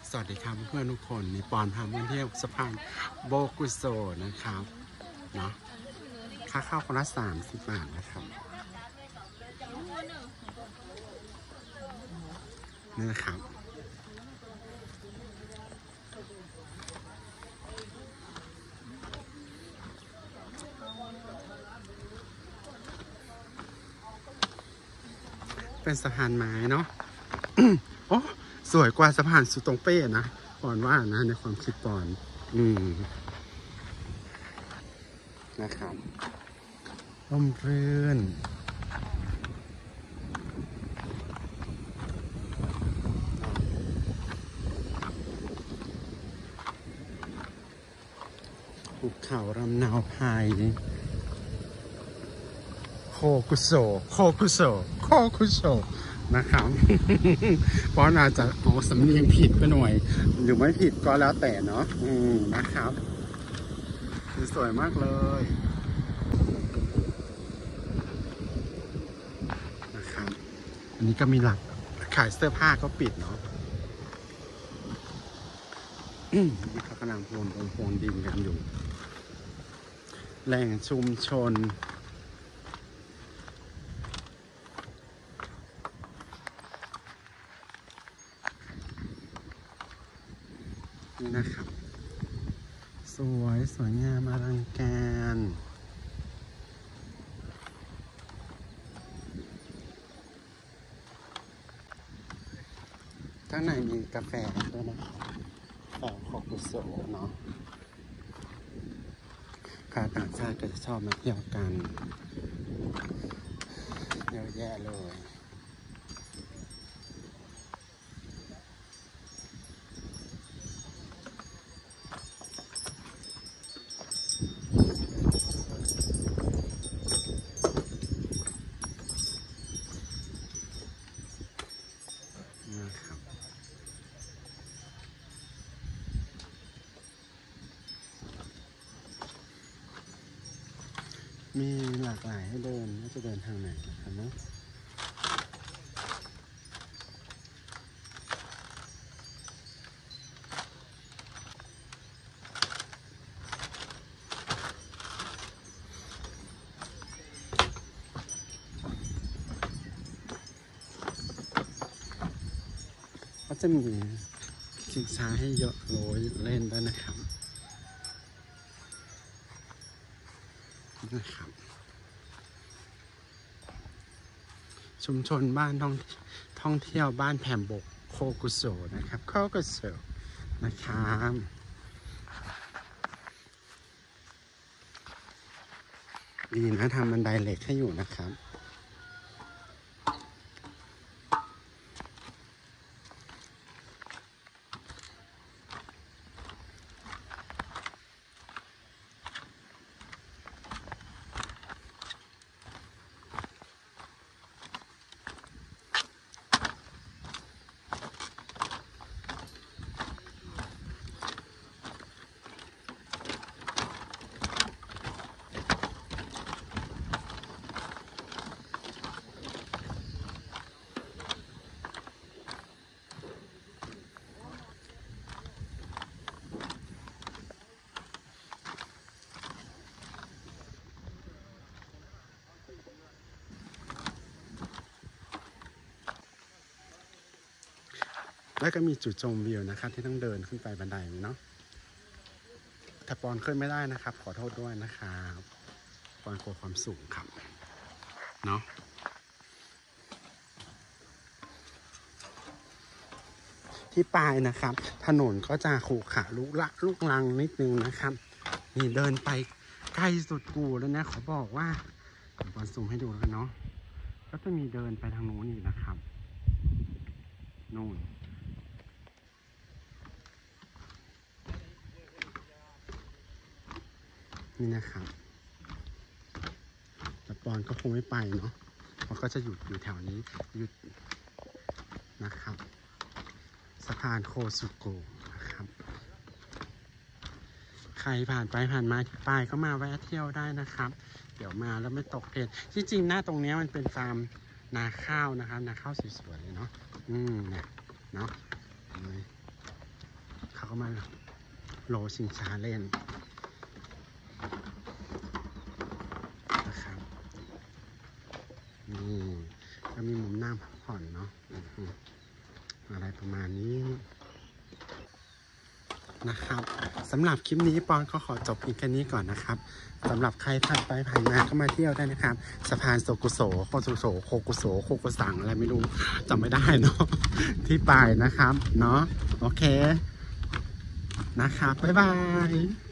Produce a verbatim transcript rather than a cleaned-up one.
สวัสดีครับเพื่อนทุกคนนี่ปอนพาเพื่อนเที่ยวสะพานโบกุโซนะครับเนาะค่าเข้าคนละสามสิบบาทนะครับนี่นะครับเป็นสะพานไม้เนาะ โอ้สวยกว่าสะพานสุตงเป้นะปอนว่านะในความคิดปอนอืมนะครับร่มรื่นภูเขาลำนาวไพโคกุโซโคกุโซโคกุโซนะครับเพราะอาจจะโอ้สำเนียงผิดไปหน่อยหรือไม่ผิดก็แล้วแต่เนาะอืมนะครับสวยมากเลยนะครับอันนี้ก็มีหลักขายเสื้อผ้าก็ปิดเนาะนี่เขากำลังพรวนพรวนดินกันอยู่แหล่งชุมชนนี่นะครับสวยสวยงามอลังการข้างในมีกาแฟด้วยนะครับกาแฟโคกุโซเนาะชาวต่างชาติก็จะชอบมาเที่ยวกันเยอะแยะเลยนะครับมีหลากหลายให้เดินว่าจะเดินทางไหนนะครับเนาะก็จะมีชิงช้าให้เยอะโรยเล่นด้วยนะครับนะครับชุมชนบ้านท่องท่องเที่ยวบ้านแผ่นบกโคกุโซนะครับโคกุโซนะครับดีนะทำบันไดเหล็กให้อยู่นะครับแล้วก็มีจุดชมวิวนะครับที่ต้องเดินขึ้นไปบันไดเนาะถ้าปอนขึ้นไม่ได้นะครับขอโทษด้วยนะครับปอนกลัวความสูงครับเนาะที่ปลายนะครับถนนก็จะขรุขระลุละลุกลังนิดนึงนะครับนี่เดินไปใกล้สุดกูแล้วนะขอบอกว่าปอนซูมให้ดูแล้วกันเนาะก็จะมีเดินไปทางโน้นอีกนะครับโน่นนี่นะครับแต่ปอนก็คงไม่ไปเนาะเพราะก็จะหยุดอยู่แถวนี้หยุดนะครับสะพานโคสุโกะนะครับใครผ่านไปผ่านมาที่ปลายก็มาแวะเที่ยวได้นะครับเดี๋ยวมาแล้วไม่ตกเทรนที่จริงหน้าตรงนี้มันเป็นฟาร์มนาข้าวนะครับนาข้าวสวยๆเลยเนาะอืมเนี่ยเนาะมาโลชิงช้าเล่นนะครับนี่ก็มีมุมนั่งพักผ่อนเนาะอะไรประมาณนี้นะครับสำหรับคลิปนี้ปอนก็ขอจบเพียงแค่นี้ก่อนนะครับสำหรับใครผ่านไปผ่านมาก็มาเที่ยวได้นะครับสะพานโซกุโสโคกุโสโคกุโสโคกุสังอะไรไม่รู้จำไม่ได้เนาะที่ปลายนะครับเนาะโอเคนะครับบ๊ายบาย